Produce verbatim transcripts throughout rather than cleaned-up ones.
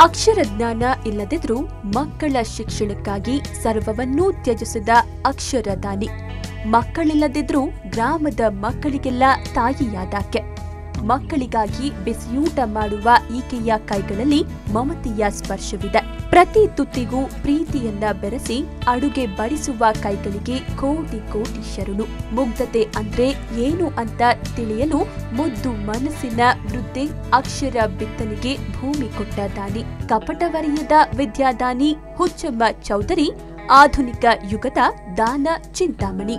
ಅಕ್ಷರ ಜ್ಞಾನ ಇಲ್ಲದಿದ್ರೂ ಮಕ್ಕಳ ಶಿಕ್ಷಣಕ್ಕಾಗಿ ಸರ್ವವನ್ನೂ ತ್ಯಜಿಸಿದ ಅಕ್ಷರದಾನಿ. ಮಕ್ಕಳಿಲ್ಲದಿದ್ರೂ ಗ್ರಾಮದ ಮಕ್ಕಳಿಗೆಲ್ಲ ತಾಯಿಯಾದಾಕೆ. ಮಕ್ಕಳಿಗಾಗಿ ಬಿಸಿಯೂಟ ಮಾಡುವ ಈಕೆಯ ಕೈಗಳಲ್ಲಿ ಮಮತೆಯ ಸ್ಪರ್ಶವಿದೆ. ಪ್ರತಿ ತುತ್ತಿಗೂ ಪ್ರೀತಿಯನ್ನ ಬೆರೆಸಿ ಅಡುಗೆ ಬಡಿಸುವ ಕೈಗಳಿಗೆ ಕೋಟಿ ಕೋಟಿ ಶರಣು. ಮುಗ್ಧತೆ ಅಂದ್ರೆ ಏನು ಅಂತ ತಿಳಿಯಲು ಮುದ್ದು ಮನಸ್ಸಿನ ವೃದ್ಧೆ ಅಕ್ಷರ ಬಿತ್ತನೆಗೆ ಭೂಮಿ ಕೊಟ್ಟ ದಾನಿ. ಕಪಟವರಿಯದ ವಿದ್ಯಾದಾನಿ ಹುಚ್ಚಮ್ಮ ಚೌಧರಿ ಆಧುನಿಕ ಯುಗದ ದಾನ ಚಿಂತಾಮಣಿ.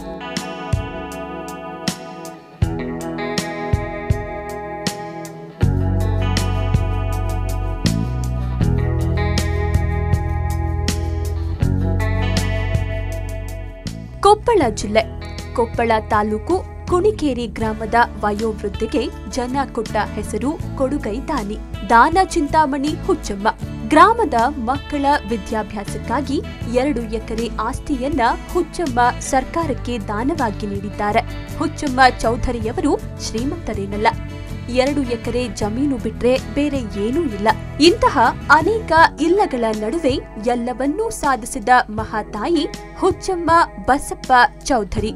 ಕೊಪ್ಪಳ ಜಿಲ್ಲೆ ಕೊಪ್ಪಳ ತಾಲೂಕು ಕುಣಿಕೇರಿ ಗ್ರಾಮದ ವಯೋವೃದ್ಧೆಗೆ ಜನ ಕೊಟ್ಟ ಹೆಸರು ಕೊಡುಗೈ ದಾನಿ. ದಾನ ಚಿಂತಾಮಣಿ ಹುಚ್ಚಮ್ಮ ಗ್ರಾಮದ ಮಕ್ಕಳ ವಿದ್ಯಾಭ್ಯಾಸಕ್ಕಾಗಿ ಎರಡು ಎಕರೆ ಆಸ್ತಿಯನ್ನ ಹುಚ್ಚಮ್ಮ ಸರ್ಕಾರಕ್ಕೆ ದಾನವಾಗಿ ನೀಡಿದ್ದಾರೆ. ಹುಚ್ಚಮ್ಮ ಚೌಧರಿಯವರು ಶ್ರೀಮಂತರೇನಲ್ಲ. ಎರಡು ಎಕರೆ ಜಮೀನು ಬಿಟ್ರೆ ಬೇರೆ ಏನೂ ಇಲ್ಲ. ಇಂತಹ ಅನೇಕ ಇಲ್ಲಗಳ ನಡುವೆ ಎಲ್ಲವನ್ನೂ ಸಾಧಿಸಿದ ಮಹಾತಾಯಿ ಹುಚ್ಚಮ್ಮ ಬಸಪ್ಪ ಚೌಧರಿ.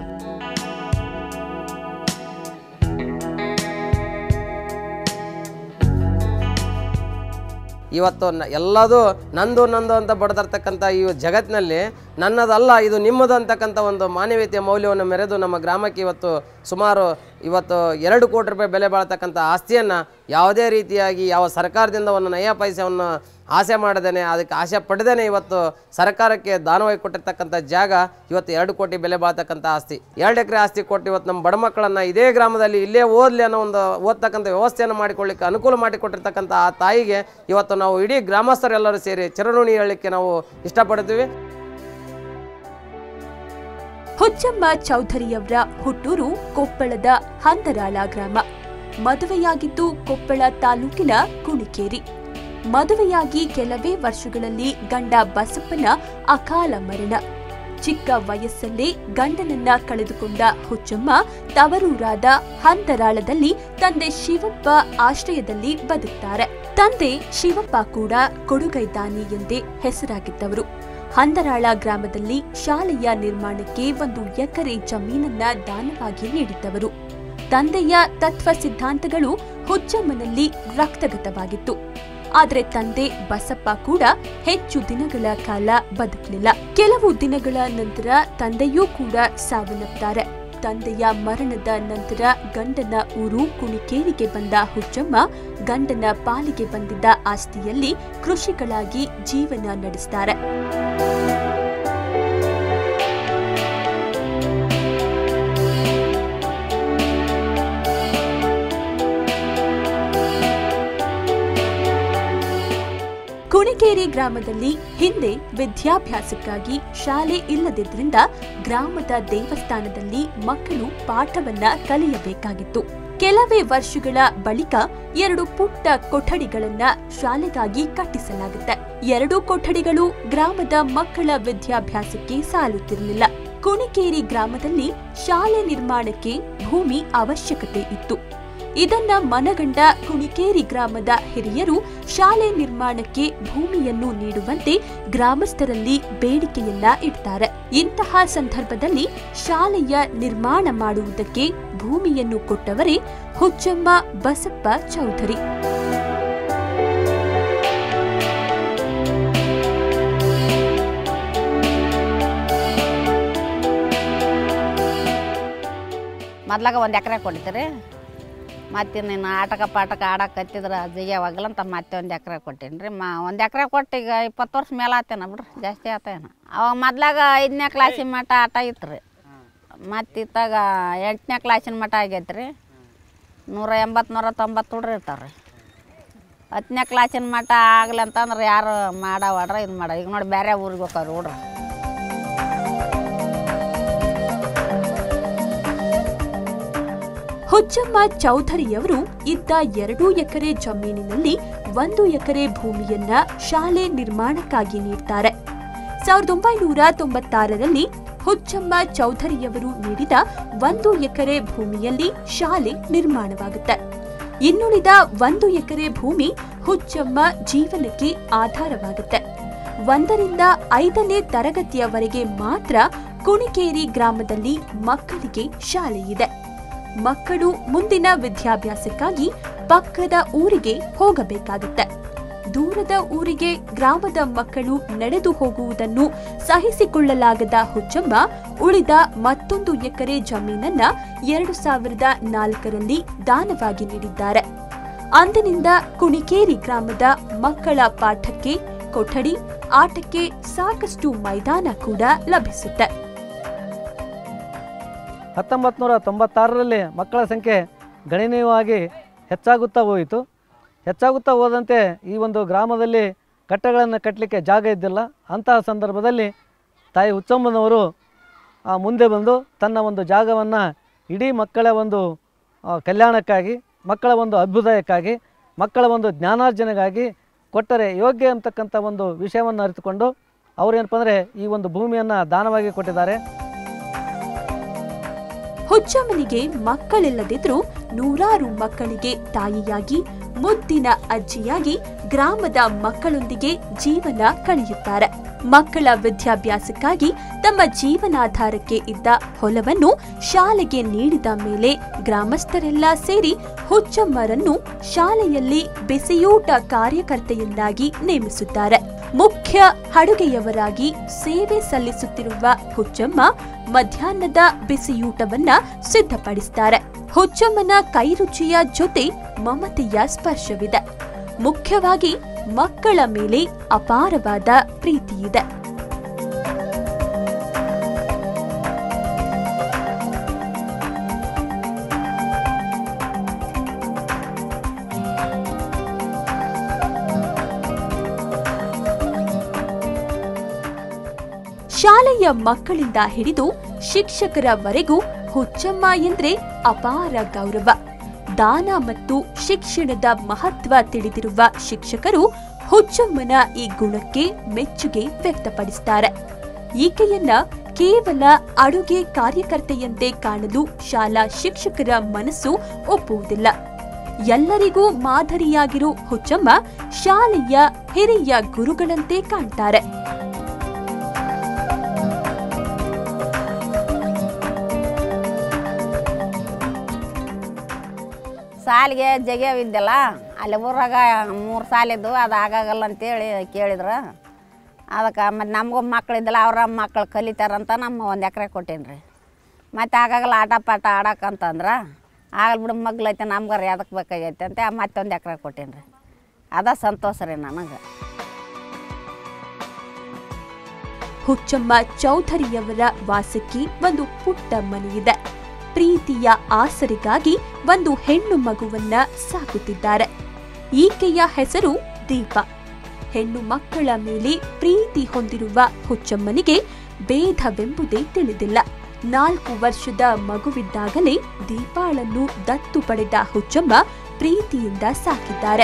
ಇವತ್ತು ಎಲ್ಲದೂ ನಂದು ನಂದು ಅಂತ ಬಡ್ದಿರ್ತಕ್ಕಂಥ ಈ ಜಗತ್ತಿನಲ್ಲಿ ನನ್ನದಲ್ಲ ಇದು ನಿಮ್ಮದು ಅಂತಕ್ಕಂಥ ಒಂದು ಮಾನವೀಯತೆಯ ಮೌಲ್ಯವನ್ನು ಮೆರೆದು ನಮ್ಮ ಗ್ರಾಮಕ್ಕೆ ಇವತ್ತು ಸುಮಾರು ಇವತ್ತು ಎರಡು ಕೋಟಿ ರೂಪಾಯಿ ಬೆಲೆ ಬಾಳ್ತಕ್ಕಂಥ ಆಸ್ತಿಯನ್ನು ಯಾವುದೇ ರೀತಿಯಾಗಿ ಯಾವ ಸರ್ಕಾರದಿಂದ ಒಂದು ನಯ ಪೈಸೆಯನ್ನು ಆಸೆ ಮಾಡದೇನೆ ಅದಕ್ಕೆ ಆಸೆ ಪಡೆದೇನೆ ಇವತ್ತು ಸರ್ಕಾರಕ್ಕೆ ದಾನವಾಗಿ ಕೊಟ್ಟಿರ್ತಕ್ಕಂಥ ಜಾಗ ಇವತ್ತು ಎರಡು ಕೋಟಿ ಬೆಲೆ ಬಾಳ್ತಕ್ಕಂಥ ಆಸ್ತಿ. ಎರಡು ಎಕರೆ ಆಸ್ತಿ ಕೊಟ್ಟು ಇವತ್ತು ನಮ್ಮ ಬಡ ಮಕ್ಕಳನ್ನು ಇದೇ ಗ್ರಾಮದಲ್ಲಿ ಇಲ್ಲೇ ಓದಲಿ ಅನ್ನೋ ಒಂದು ಓದ್ತಕ್ಕಂಥ ವ್ಯವಸ್ಥೆಯನ್ನು ಮಾಡಿಕೊಳ್ಳಿಕ್ಕೆ ಅನುಕೂಲ ಮಾಡಿಕೊಟ್ಟಿರ್ತಕ್ಕಂಥ ಆ ತಾಯಿಗೆ ಇವತ್ತು ನಾವು ಇಡೀ ಗ್ರಾಮಸ್ಥರೆಲ್ಲರೂ ಸೇರಿ ಚಿರಋಣಿ ಹೇಳಲಿಕ್ಕೆ ನಾವು ಇಷ್ಟಪಡ್ತೀವಿ. ಹುಚ್ಚಮ್ಮ ಚೌಧರಿಯವರ ಹುಟ್ಟೂರು ಕೊಪ್ಪಳದ ಹಂದರಾಳ ಗ್ರಾಮ. ಮದುವೆಯಾಗಿದ್ದು ಕೊಪ್ಪಳ ತಾಲೂಕಿನ ಕುಣಿಕೇರಿ. ಮದುವೆಯಾಗಿ ಕೆಲವೇ ವರ್ಷಗಳಲ್ಲಿ ಗಂಡ ಬಸಪ್ಪನ ಅಕಾಲ ಮರಣ. ಚಿಕ್ಕ ವಯಸ್ಸಲ್ಲೇ ಗಂಡನನ್ನ ಕಳೆದುಕೊಂಡ ಹುಚ್ಚಮ್ಮ ತವರೂರಾದ ಹಂದರಾಳದಲ್ಲಿ ತಂದೆ ಶಿವಪ್ಪ ಆಶ್ರಯದಲ್ಲಿ ಬದುಕ್ತಾರೆ. ತಂದೆ ಶಿವಪ್ಪ ಕೂಡ ಕೊಡುಗೈ ದಾನಿ ಎಂದೇ ಹೆಸರಾಗಿದ್ದವರು. ಹಂದರಾಳ ಗ್ರಾಮದಲ್ಲಿ ಶಾಲೆಯ ನಿರ್ಮಾಣಕ್ಕೆ ಒಂದು ಎಕರೆ ಜಮೀನನ್ನ ದಾನವಾಗಿ ನೀಡಿದ್ದವರು. ತಂದೆಯ ತತ್ವ ಸಿದ್ಧಾಂತಗಳು ಹುಚ್ಚಮ್ಮನಲ್ಲಿ ರಕ್ತಗತವಾಗಿತ್ತು. ಆದರೆ ತಂದೆ ಬಸಪ್ಪ ಕೂಡ ಹೆಚ್ಚು ದಿನಗಳ ಕಾಲ ಬದುಕಲಿಲ್ಲ. ಕೆಲವು ದಿನಗಳ ನಂತರ ತಂದೆಯೂ ಕೂಡ ಸಾವನ್ನಪ್ತಾರೆ. ತಂದೆಯ ಮರಣದ ನಂತರ ಗಂಡನ ಊರು ಕುಣಿಕೇರಿಗೆ ಬಂದ ಹುಚ್ಚಮ್ಮ ಗಂಡನ ಪಾಲಿಗೆ ಬಂದಿದ್ದ ಆಸ್ತಿಯಲ್ಲಿ ಕೃಷಿಗಳಾಗಿ ಜೀವನ ನಡೆಸ್ತಾರೆ. ಕುಣಿಕೇರಿ ಗ್ರಾಮದಲ್ಲಿ ಹಿಂದೆ ವಿದ್ಯಾಭ್ಯಾಸಕ್ಕಾಗಿ ಶಾಲೆ ಇಲ್ಲದಿದ್ದರಿಂದ ಗ್ರಾಮದ ದೇವಸ್ಥಾನದಲ್ಲಿ ಮಕ್ಕಳು ಪಾಠವನ್ನ ಕಲಿಯಬೇಕಾಗಿತ್ತು. ಕೆಲವೇ ವರ್ಷಗಳ ಬಳಿಕ ಎರಡು ಪುಟ್ಟ ಕೊಠಡಿಗಳನ್ನ ಶಾಲೆಗಾಗಿ ಕಟ್ಟಿಸಲಾಗುತ್ತೆ. ಎರಡು ಕೊಠಡಿಗಳು ಗ್ರಾಮದ ಮಕ್ಕಳ ವಿದ್ಯಾಭ್ಯಾಸಕ್ಕೆ ಸಾಲುತ್ತಿರಲಿಲ್ಲ. ಕುಣಿಕೇರಿ ಗ್ರಾಮದಲ್ಲಿ ಶಾಲೆ ನಿರ್ಮಾಣಕ್ಕೆ ಭೂಮಿ ಅವಶ್ಯಕತೆ ಇತ್ತು. ಇದನ್ನ ಮನಗಂಡ ಕುಣಿಕೇರಿ ಗ್ರಾಮದ ಹಿರಿಯರು ಶಾಲೆ ನಿರ್ಮಾಣಕ್ಕೆ ಭೂಮಿಯನ್ನು ನೀಡುವಂತೆ ಗ್ರಾಮಸ್ಥರಲ್ಲಿ ಬೇಡಿಕೆಯನ್ನ ಇಡ್ತಾರೆ. ಇಂತಹ ಸಂದರ್ಭದಲ್ಲಿ ಶಾಲೆಯ ನಿರ್ಮಾಣ ಮಾಡುವುದಕ್ಕೆ ಭೂಮಿಯನ್ನು ಕೊಟ್ಟವರೇ ಹುಚ್ಚಮ್ಮ ಬಸಪ್ಪ ಚೌಧರಿ. ಮೊದ್ಲಾಗ ಒಂದು ಎಕರೆ ಕೊಡ್ತೀರಿ, ಮತ್ತೆ ನೀನು ಆಟಕ ಪಾಠಕ ಆಡಕ್ಕೆ ಹತ್ತಿದ್ರೆ ಜಿಗ್ಯಾವಾಗಲಂತ ಮತ್ತೆ ಒಂದು ಎಕರೆ ಕೊಟ್ಟೀನಿ ರೀ. ಮಾ ಒಂದು ಎಕರೆ ಕೊಟ್ಟು ಈಗ ಇಪ್ಪತ್ತು ವರ್ಷ ಮೇಲೆ ಆತೇನ ಬಿಡ್ರಿ, ಜಾಸ್ತಿ ಆತೇನ. ಅವಾಗ ಮೊದ್ಲಾಗ ಐದನೇ ಕ್ಲಾಸಿನ ಮಟ್ಟ ಆಟ ಇತ್ತು ರೀ. ಮತ್ತು ಇತ್ತಾಗ ಎಂಟನೇ ಕ್ಲಾಸಿನ ಮಟ್ಟ ಆಗೈತೆ ರೀ. ನೂರ ಎಂಬತ್ತು ನೂರ ತೊಂಬತ್ತು ಹುಡ್ರಿ ಇರ್ತಾವೆ ರೀ. ಹತ್ತನೇ ಕ್ಲಾಸಿನ ಮಟ್ಟ ಆಗಲಿ ಅಂತಂದ್ರೆ ಯಾರು ಮಾಡವಾಡ್ರ ಇದು ಮಾಡ. ಈಗ ನೋಡಿ ಬೇರೆ ಊರಿಗೆ ಹೋಗ್ತಾವ್ರಿ ಹುಡ್ರಿ. ಹುಚ್ಚಮ್ಮ ಚೌಧರಿಯವರು ಇದ್ದ ಎರಡು ಎಕರೆ ಜಮೀನಿನಲ್ಲಿ ಒಂದು ಎಕರೆ ಭೂಮಿಯನ್ನ ಶಾಲೆ ನಿರ್ಮಾಣಕ್ಕಾಗಿ ನೀಡ್ತಾರೆ. ಸಾವಿರದ ಒಂಬೈನೂರ ತೊಂಬತ್ತಾರರಲ್ಲಿ ಹುಚ್ಚಮ್ಮ ಚೌಧರಿಯವರು ನೀಡಿದ ಒಂದು ಎಕರೆ ಭೂಮಿಯಲ್ಲಿ ಶಾಲೆ ನಿರ್ಮಾಣವಾಗುತ್ತೆ. ಇನ್ನುಳಿದ ಒಂದು ಎಕರೆ ಭೂಮಿ ಹುಚ್ಚಮ್ಮ ಜೀವನಕ್ಕೆ ಆಧಾರವಾಗುತ್ತೆ. ಒಂದರಿಂದ ಐದನೇ ತರಗತಿಯವರೆಗೆ ಮಾತ್ರ ಕುಣಿಕೇರಿ ಗ್ರಾಮದಲ್ಲಿ ಮಕ್ಕಳಿಗೆ ಶಾಲೆ ಇದೆ. ಮಕ್ಕಳು ಮುಂದಿನ ವಿದ್ಯಾಭ್ಯಾಸಕ್ಕಾಗಿ ಪಕ್ಕದ ಊರಿಗೆ ಹೋಗಬೇಕಾಗುತ್ತೆ. ದೂರದ ಊರಿಗೆ ಗ್ರಾಮದ ಮಕ್ಕಳು ನಡೆದು ಹೋಗುವುದನ್ನು ಸಹಿಸಿಕೊಳ್ಳಲಾಗದ ಹುಚ್ಚಮ್ಮ ಉಳಿದ ಮತ್ತೊಂದು ಎಕರೆ ಜಮೀನನ್ನ ಎರಡು ಸಾವಿರದ ನಾಲ್ಕರಲ್ಲಿ ದಾನವಾಗಿ ನೀಡಿದ್ದಾರೆ. ಅಂದಿನಿಂದ ಕುಣಿಕೇರಿ ಗ್ರಾಮದ ಮಕ್ಕಳ ಪಾಠಕ್ಕೆ ಕೊಠಡಿ, ಆಟಕ್ಕೆ ಸಾಕಷ್ಟು ಮೈದಾನ ಕೂಡ ಲಭಿಸುತ್ತೆ. ಹತ್ತೊಂಬತ್ತು ನೂರ ತೊಂಬತ್ತಾರರಲ್ಲಿ ಮಕ್ಕಳ ಸಂಖ್ಯೆ ಗಣನೀಯವಾಗಿ ಹೆಚ್ಚಾಗುತ್ತಾ ಹೋಯಿತು. ಹೆಚ್ಚಾಗುತ್ತಾ ಹೋದಂತೆ ಈ ಒಂದು ಗ್ರಾಮದಲ್ಲಿ ಕಟ್ಟೆಗಳನ್ನು ಕಟ್ಟಲಿಕ್ಕೆ ಜಾಗ ಇದ್ದಿಲ್ಲ. ಅಂತಹ ಸಂದರ್ಭದಲ್ಲಿ ತಾಯಿ ಹುಚ್ಚಮ್ಮನವರು ಮುಂದೆ ಬಂದು ತನ್ನ ಒಂದು ಜಾಗವನ್ನು ಇಡೀ ಮಕ್ಕಳ ಒಂದು ಕಲ್ಯಾಣಕ್ಕಾಗಿ, ಮಕ್ಕಳ ಒಂದು ಅಭ್ಯುದಯಕ್ಕಾಗಿ, ಮಕ್ಕಳ ಒಂದು ಜ್ಞಾನಾರ್ಜನೆಗಾಗಿ ಕೊಟ್ಟರೆ ಯೋಗ್ಯ ಅಂತಕ್ಕಂಥ ಒಂದು ವಿಷಯವನ್ನು ಅರಿತುಕೊಂಡು ಅವರೇನಪ್ಪ ಅಂದರೆ ಈ ಒಂದು ಭೂಮಿಯನ್ನು ದಾನವಾಗಿ ಕೊಟ್ಟಿದ್ದಾರೆ. ಹುಚ್ಚಮ್ಮನಿಗೆ ಮಕ್ಕಳಿಲ್ಲದಿದ್ರೂ ನೂರಾರು ಮಕ್ಕಳಿಗೆ ತಾಯಿಯಾಗಿ, ಮುದ್ದಿನ ಅಜ್ಜಿಯಾಗಿ ಗ್ರಾಮದ ಮಕ್ಕಳೊಂದಿಗೆ ಜೀವನ ಕಳೆಯುತ್ತಾರೆ. ಮಕ್ಕಳ ವಿದ್ಯಾಭ್ಯಾಸಕ್ಕಾಗಿ ತಮ್ಮ ಜೀವನಾಧಾರಕ್ಕೆ ಇದ್ದ ಹೊಲವನ್ನು ಶಾಲೆಗೆ ನೀಡಿದ ಮೇಲೆ ಗ್ರಾಮಸ್ಥರೆಲ್ಲ ಸೇರಿ ಹುಚ್ಚಮ್ಮರನ್ನು ಶಾಲೆಯಲ್ಲಿ ಬಿಸಿಯೂಟ ಕಾರ್ಯಕರ್ತೆಯನ್ನಾಗಿ ನೇಮಿಸುತ್ತಾರೆ. ಮುಖ್ಯ ಅಡುಗೆಯವರಾಗಿ ಸೇವೆ ಸಲ್ಲಿಸುತ್ತಿರುವ ಹುಚ್ಚಮ್ಮ ಮಧ್ಯಾಹ್ನದ ಬಿಸಿಯೂಟವನ್ನ ಸಿದ್ಧಪಡಿಸುತ್ತಾರೆ. ಹುಚ್ಚಮ್ಮನ ಕೈರುಚಿಯ ಜೊತೆ ಮಮತೆಯ ಸ್ಪರ್ಶವಿದೆ. ಮುಖ್ಯವಾಗಿ ಮಕ್ಕಳ ಮೇಲೆ ಅಪಾರವಾದ ಪ್ರೀತಿಯಿದೆ. ಶಾಲೆಯ ಮಕ್ಕಳಿಂದ ಹಿಡಿದು ಶಿಕ್ಷಕರವರೆಗೂ ಹುಚ್ಚಮ್ಮ ಎಂದ್ರೆ ಅಪಾರ ಗೌರವ. ದಾನ ಮತ್ತು ಶಿಕ್ಷಣದ ಮಹತ್ವ ತಿಳಿದಿರುವ ಶಿಕ್ಷಕರು ಹುಚ್ಚಮ್ಮನ ಈ ಗುಣಕ್ಕೆ ಮೆಚ್ಚುಗೆ ವ್ಯಕ್ತಪಡಿಸುತ್ತಾರೆ. ಈಕೆಯನ್ನ ಕೇವಲ ಅಡುಗೆ ಕಾರ್ಯಕರ್ತೆಯಂತೆ ಕಾಣಲು ಶಾಲಾ ಶಿಕ್ಷಕರ ಮನಸ್ಸು ಒಪ್ಪುವುದಿಲ್ಲ. ಎಲ್ಲರಿಗೂ ಮಾದರಿಯಾಗಿರೋ ಹುಚ್ಚಮ್ಮ ಶಾಲೆಯ ಹಿರಿಯ ಗುರುಗಳಂತೆ ಕಾಣ್ತಾರೆ. ಸಾಲಿಗೆ ಜಗ್ಯಾವಿದ್ದಲ್ಲ, ಅಲ್ಲಿ ಊರಾಗ ಮೂರು ಸಾಲಿದ್ದು ಅದು ಆಗಾಗಲ್ಲ ಅಂತೇಳಿ ಕೇಳಿದ್ರು. ಅದಕ್ಕೆ ಮತ್ತು ನಮಗೂ ಮಕ್ಕಳಿದ್ದಲ್ಲ, ಅವ್ರ ಮಕ್ಕಳು ಕಲಿತಾರಂತ ನಮ್ಮ ಒಂದು ಎಕರೆ ಕೊಟ್ಟೀನಿ ರೀ. ಮತ್ತು ಆಗಾಗಲ್ಲ ಆಟ ಪಾಠ ಆಡಕ್ಕಂತಂದ್ರೆ ಆಗಲ್ ಬಿಡು ಮಗ್ಲೈತೆ ನಮ್ಗಾರ ಅದಕ್ಕೆ ಬೇಕಾಗೈತೆ ಅಂತ ಮತ್ತೊಂದು ಎಕರೆ ಕೊಟ್ಟೀನಿ ರೀ. ಅದ ಸಂತೋಷ ರೀ ನನಗೆ. ಹುಚ್ಚಮ್ಮ ಚೌಧರಿಯವರ ವಾಸಕ್ಕೆ ಒಂದು ಪುಟ್ಟ ಮನೆಯಿದೆ. ಪ್ರೀತಿಯ ಆಸರಿಗಾಗಿ ಒಂದು ಹೆಣ್ಣು ಮಗುವನ್ನ ಸಾಕುತ್ತಿದ್ದಾರೆ. ಈಕೆಯ ಹೆಸರು ದೀಪ. ಹೆಣ್ಣು ಮಕ್ಕಳ ಮೇಲೆ ಪ್ರೀತಿ ಹೊಂದಿರುವ ಹುಚ್ಚಮ್ಮನಿಗೆ ಭೇದವೆಂಬುದೇ ತಿಳಿದಿಲ್ಲ. ನಾಲ್ಕು ವರ್ಷದ ಮಗುವಿದ್ದಾಗಲೇ ದೀಪಾಳನ್ನು ದತ್ತು ಪಡೆದ ಹುಚ್ಚಮ್ಮ ಪ್ರೀತಿಯಿಂದ ಸಾಕಿದ್ದಾರೆ.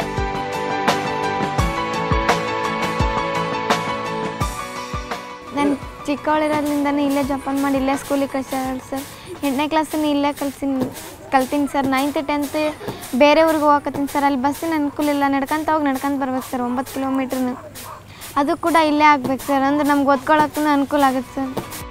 ನಾನು ಚಿಕ್ಕವಳಿರೋದ್ರಿಂದನೇ ಇಲ್ಲೇ ಜಪಾನ್ ಮಾಡಿ ಇಲ್ಲೇ ಸ್ಕೂಲಿಗೆ ಕಳ್ಸ್ಯಾರ ಸರ್. ಎಂಟನೇ ಕ್ಲಾಸನ್ನು ಇಲ್ಲೇ ಕಲ್ಸಿನಿ ಕಲ್ತೀನಿ ಸರ್. ನೈನ್ತ್ ಟೆಂತ್ ಬೇರೆ ಊರಿಗೆ ಹೋಗತ್ತೀನಿ ಸರ್. ಅಲ್ಲಿ ಬಸ್ಸಿನ ಅನುಕೂಲ ಇಲ್ಲ, ನಡ್ಕೊಂತ ಹೋಗಿ ನಡ್ಕೊಂತ ಬರ್ಬೇಕು ಸರ್. ಒಂಬತ್ತು ಕಿಲೋಮೀಟ್ರ್ನ ಅದು ಕೂಡ ಇಲ್ಲೇ ಆಗ್ಬೇಕು ಸರ್. ಅಂದ್ರೆ ನಮ್ಗೆ ಓದ್ಕೊಳ್ಳೋಕ್ಕೂ ಅನುಕೂಲ ಆಗುತ್ತೆ ಸರ್.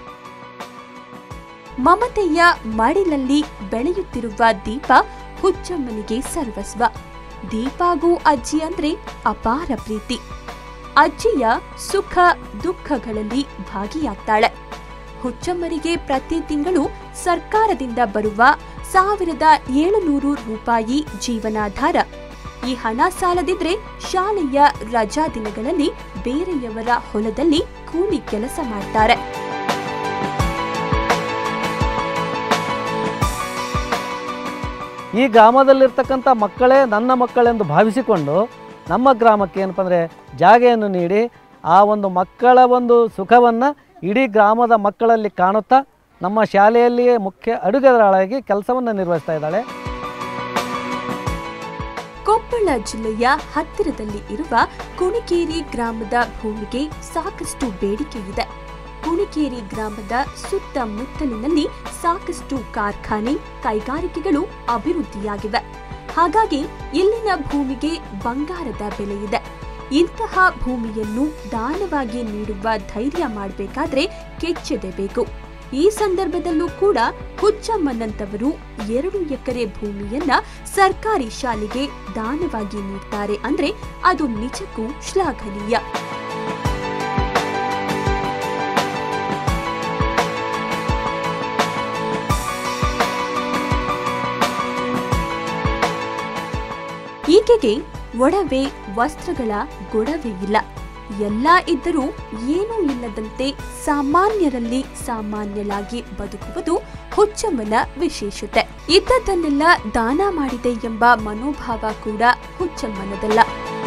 ಮಮತೆಯ ಮಡಿಲಲ್ಲಿ ಬೆಳೆಯುತ್ತಿರುವ ದೀಪ ಹುಚ್ಚಮ್ಮನಿಗೆ ಸರ್ವಸ್ವ. ದೀಪಾಗೂ ಅಜ್ಜಿ ಅಂದ್ರೆ ಅಪಾರ ಪ್ರೀತಿ. ಅಜ್ಜಿಯ ಸುಖ ದುಃಖಗಳಲ್ಲಿ ಭಾಗಿಯಾಗ್ತಾಳೆ. ಹುಚ್ಚಮ್ಮರಿಗೆ ಪ್ರತಿ ತಿಂಗಳು ಸರ್ಕಾರದಿಂದ ಬರುವ ಸಾವಿರದ ಏಳುನೂರು ರೂಪಾಯಿ ಜೀವನಾಧಾರ. ಈ ಹಣ ಸಾಲದಿದ್ರೆ ಶಾಲೆಯ ರಜಾ ದಿನಗಳಲ್ಲಿ ಬೇರೆಯವರ ಹೊಲದಲ್ಲಿ ಕೂಲಿ ಕೆಲಸ ಮಾಡ್ತಾರೆ. ಈ ಗ್ರಾಮದಲ್ಲಿರ್ತಕ್ಕಂಥ ಮಕ್ಕಳೇ ನನ್ನ ಮಕ್ಕಳೆಂದು ಭಾವಿಸಿಕೊಂಡು ನಮ್ಮ ಗ್ರಾಮಕ್ಕೆ ಏನಪ್ಪ ಅಂದರೆ ಜಾಗೆಯನ್ನು ನೀಡಿ ಆ ಒಂದು ಮಕ್ಕಳ ಒಂದು ಸುಖವನ್ನು ಇಡೀ ಗ್ರಾಮದ ಮಕ್ಕಳಲ್ಲಿ ಕಾಣುತ್ತಾ ನಮ್ಮ ಶಾಲೆಯಲ್ಲಿಯೇ ಮುಖ್ಯ ಅಡುಗೆದಾಳಾಗಿ ಕೆಲಸವನ್ನು ನಿರ್ವಹಿಸ್ತಾ ಇದ್ದಾಳೆ. ಕೊಪ್ಪಳ ಜಿಲ್ಲೆಯ ಹತ್ತಿರದಲ್ಲಿ ಇರುವ ಕುಣಿಕೇರಿ ಗ್ರಾಮದ ಭೂಮಿಗೆ ಸಾಕಷ್ಟು ಬೇಡಿಕೆ ಇದೆ. ಕುಣಿಕೇರಿ ಗ್ರಾಮದ ಸುತ್ತಮುತ್ತಲಿನಲ್ಲಿ ಸಾಕಷ್ಟು ಕಾರ್ಖಾನೆ, ಕೈಗಾರಿಕೆಗಳು ಅಭಿವೃದ್ಧಿಯಾಗಿವೆ. ಹಾಗಾಗಿ ಇಲ್ಲಿನ ಭೂಮಿಗೆ ಬಂಗಾರದ ಬೆಲೆ ಇದೆ. ಇಂತಹ ಭೂಮಿಯನ್ನು ದಾನವಾಗಿ ನೀಡುವ ಧೈರ್ಯ ಮಾಡಬೇಕಾದ್ರೆ ಕೆಚ್ಚೆದೆಬೇಕು. ಈ ಸಂದರ್ಭದಲ್ಲೂ ಕೂಡ ಹುಚ್ಚಮ್ಮನಂತವರು ಎರಡು ಎಕರೆ ಭೂಮಿಯನ್ನ ಸರ್ಕಾರಿ ಶಾಲೆಗೆ ದಾನವಾಗಿ ನೀಡ್ತಾರೆ ಅಂದ್ರೆ ಅದು ನಿಜಕ್ಕೂ ಶ್ಲಾಘನೀಯ. ಈಕೆಗೆ ಒಡವೆ ವಸ್ತ್ರಗಳ ಗೊಡವೆ ಇಲ್ಲ. ಎಲ್ಲ ಇದ್ದರೂ ಏನೂ ಇಲ್ಲದಂತೆ ಸಾಮಾನ್ಯರಲ್ಲಿ ಸಾಮಾನ್ಯಲಾಗಿ ಬದುಕುವುದು ಹುಚ್ಚಮ್ಮನ ವಿಶೇಷತೆ. ಇದ್ದದ್ದನ್ನೆಲ್ಲ ದಾನ ಮಾಡಿದೆ ಎಂಬ ಮನೋಭಾವ ಕೂಡ ಹುಚ್ಚಮ್ಮನದಲ್ಲ.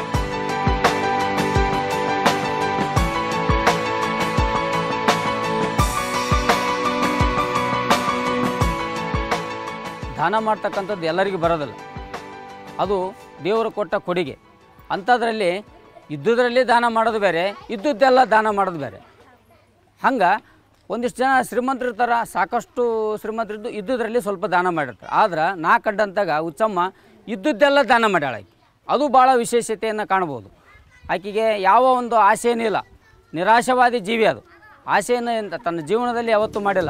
ದಾನ ಮಾಡ್ತಕ್ಕಂಥದ್ದು ಎಲ್ಲರಿಗೂ ಬರೋದಿಲ್ಲ, ಅದು ದೇವರು ಕೊಟ್ಟ ಕೊಡುಗೆ. ಅಂಥದ್ರಲ್ಲಿ ಇದ್ದುದರಲ್ಲಿ ದಾನ ಮಾಡೋದು ಬೇರೆ, ಇದ್ದುದೆಲ್ಲ ದಾನ ಮಾಡೋದು ಬೇರೆ. ಹಂಗೆ ಒಂದಿಷ್ಟು ಜನ ಶ್ರೀಮಂತರು ಥರ ಸಾಕಷ್ಟು ಶ್ರೀಮಂತರಿದ್ದು ಇದ್ದುದರಲ್ಲಿ ಸ್ವಲ್ಪ ದಾನ ಮಾಡಿರ್ತಾರೆ. ಆದ್ರೆ ನಾ ಕಂಡಂತಾಗ ಹುಚ್ಚಮ್ಮ ಇದ್ದುದೆಲ್ಲ ದಾನ ಮಾಡ್ಯಾಳ. ಆಕೆ ಅದು ಭಾಳ ವಿಶೇಷತೆಯನ್ನು ಕಾಣ್ಬೋದು. ಆಕೆಗೆ ಯಾವ ಒಂದು ಆಸೆಯೇನಿಲ್ಲ, ನಿರಾಶವಾದಿ ಜೀವಿ. ಅದು ಆಸೆಯನ್ನು ತನ್ನ ಜೀವನದಲ್ಲಿ ಯಾವತ್ತೂ ಮಾಡಿಲ್ಲ.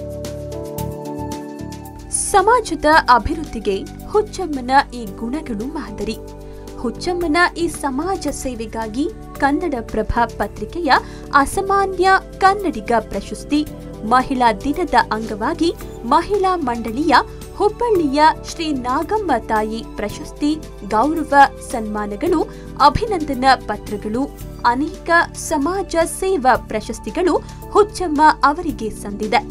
ಸಮಾಜದ ಅಭಿವೃದ್ಧಿಗೆ ಹುಚ್ಚಮ್ಮನ ಈ ಗುಣಗಳು ಮಾದರಿ. ಹುಚ್ಚಮ್ಮನ ಈ ಸಮಾಜ ಸೇವೆಗಾಗಿ ಕನ್ನಡಪ್ರಭ ಪತ್ರಿಕೆಯ ಅಸಾಮಾನ್ಯ ಕನ್ನಡಿಗ ಪ್ರಶಸ್ತಿ, ಮಹಿಳಾ ದಿನದ ಅಂಗವಾಗಿ ಮಹಿಳಾ ಮಂಡಳಿಯ ಹುಬ್ಬಳ್ಳಿಯ ಶ್ರೀ ನಾಗಮ್ಮ ತಾಯಿ ಪ್ರಶಸ್ತಿ, ಗೌರವ ಸನ್ಮಾನಗಳು, ಅಭಿನಂದನಾ ಪತ್ರಗಳು, ಅನೇಕ ಸಮಾಜ ಸೇವಾ ಪ್ರಶಸ್ತಿಗಳು ಹುಚ್ಚಮ್ಮ ಅವರಿಗೆ ಸಂದಿದೆ.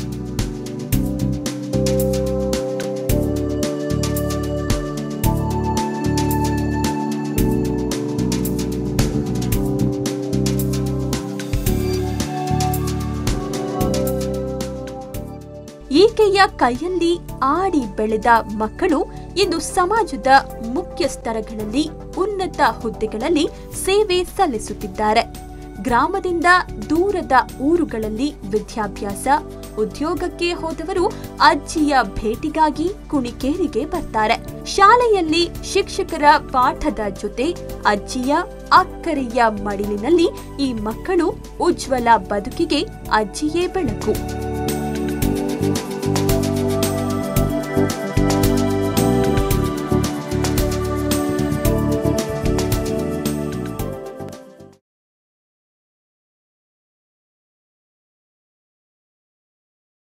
ಈಕೆಯ ಕೈಯಲ್ಲಿ ಆಡಿ ಬೆಳೆದ ಮಕ್ಕಳು ಇಂದು ಸಮಾಜದ ಮುಖ್ಯ ಸ್ತರಗಳಲ್ಲಿ ಉನ್ನತ ಹುದ್ದೆಗಳಲ್ಲಿ ಸೇವೆ ಸಲ್ಲಿಸುತ್ತಿದ್ದಾರೆ. ಗ್ರಾಮದಿಂದ ದೂರದ ಊರುಗಳಲ್ಲಿ ವಿದ್ಯಾಭ್ಯಾಸ, ಉದ್ಯೋಗಕ್ಕೆ ಹೋದವರು ಅಜ್ಜಿಯ ಭೇಟಿಗಾಗಿ ಕುಣಿಕೇರಿಗೆ ಬರ್ತಾರೆ. ಶಾಲೆಯಲ್ಲಿ ಶಿಕ್ಷಕರ ಪಾಠದ ಜೊತೆ ಅಜ್ಜಿಯ ಅಕ್ಕರೆಯ ಮಡಿಲಿನಲ್ಲಿ ಈ ಮಕ್ಕಳು ಉಜ್ವಲ ಬದುಕಿಗೆ ಅಜ್ಜಿಯೇ ಬೆಳಕು.